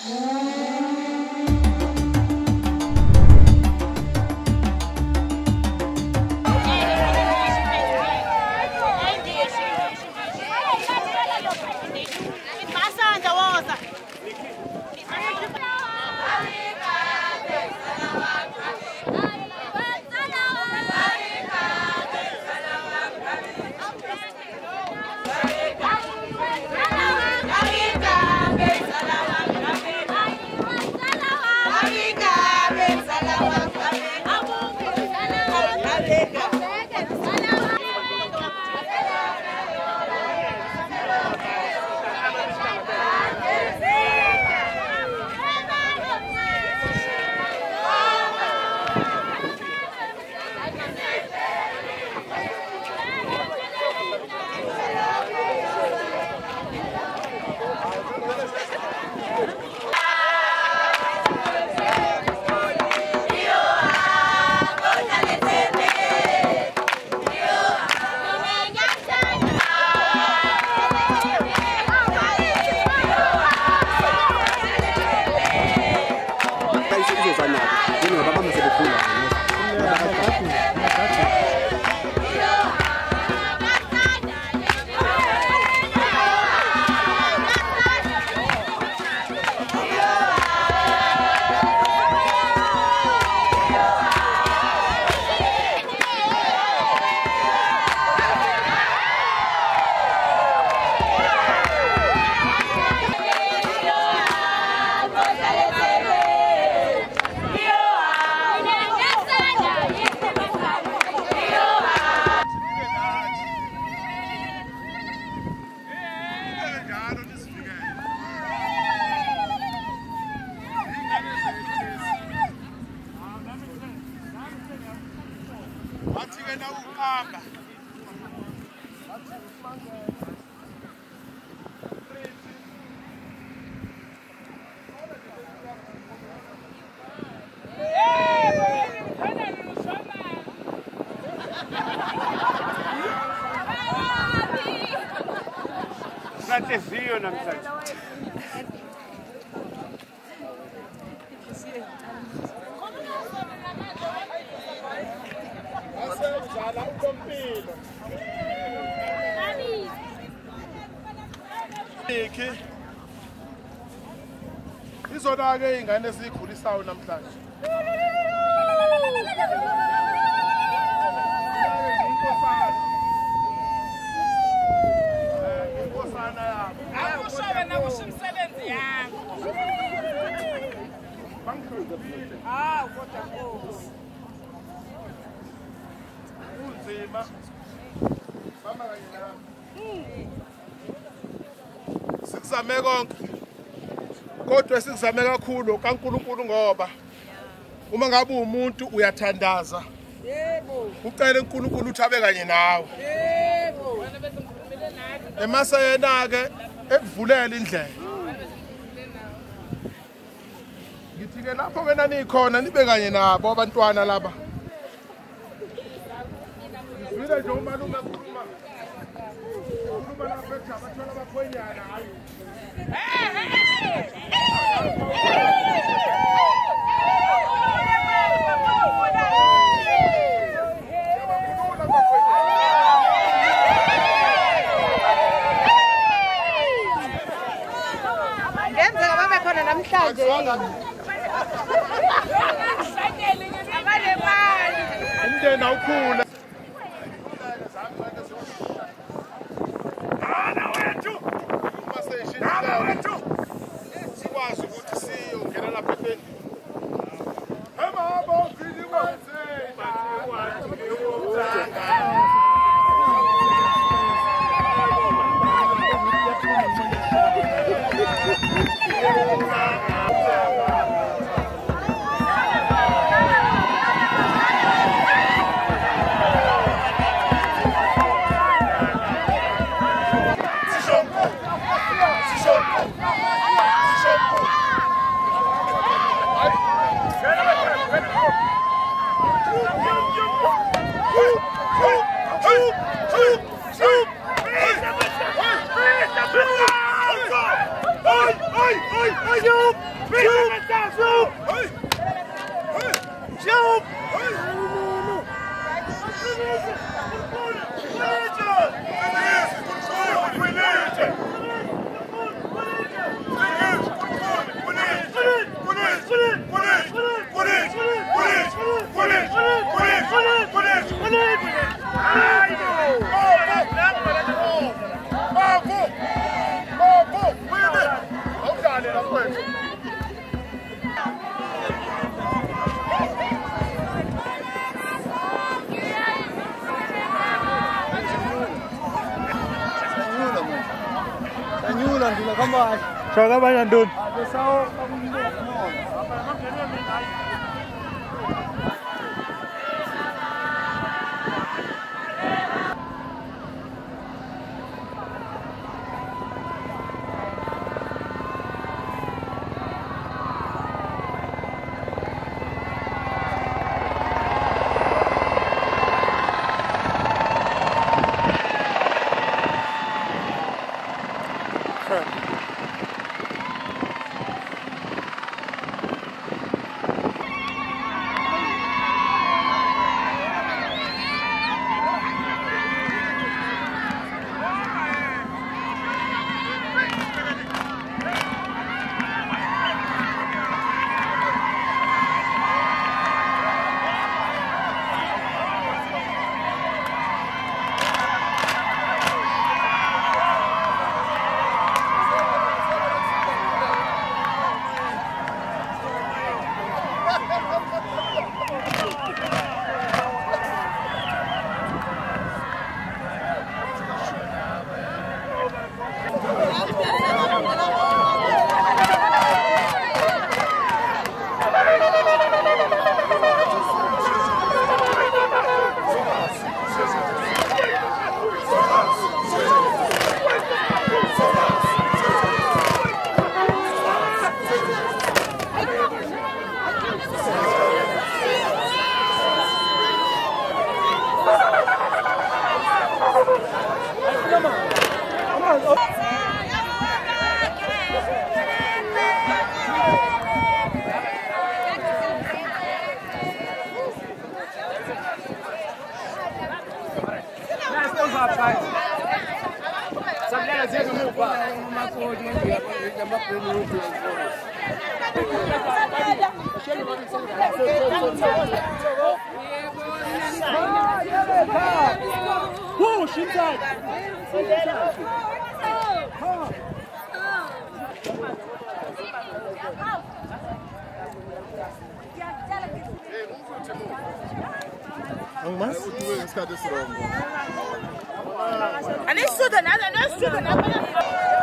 Izona-ke ingane ezikhulisayo namhlanje. Inkosana yabo. Akushobe nakusho umsebenzi yami. Bangihlonipile. Kodwa Nkosi. Kunzima. Mama kanye nami. Sikuzame konke. Kodwa sikuzame kakhulu kaNkulunkulu ngoba uma ngabe umuntu uyathandaza. Yebo. Ucela uNkulunkulu uthabe kanye nawe. Yebo. Wena bese ngikhulumile nawe. Emase yena ke ekuvulela indlela. Ngithi ke lapho wena nikhona nibe kanye nabo abantwana laba. Mina nje umalume ekhuluma. Ukhuluma lapha ejaba bathola abakhwenyana hayi. Ngenzeka babe khona namhlanje yini? Abale mali. Umndeni awukhula. Sikwazi ukuthi siyongena lapha endlini. Emaba ufili wenze. Oi! Joga banyak dun. Push inside. Mas? Ani sudah,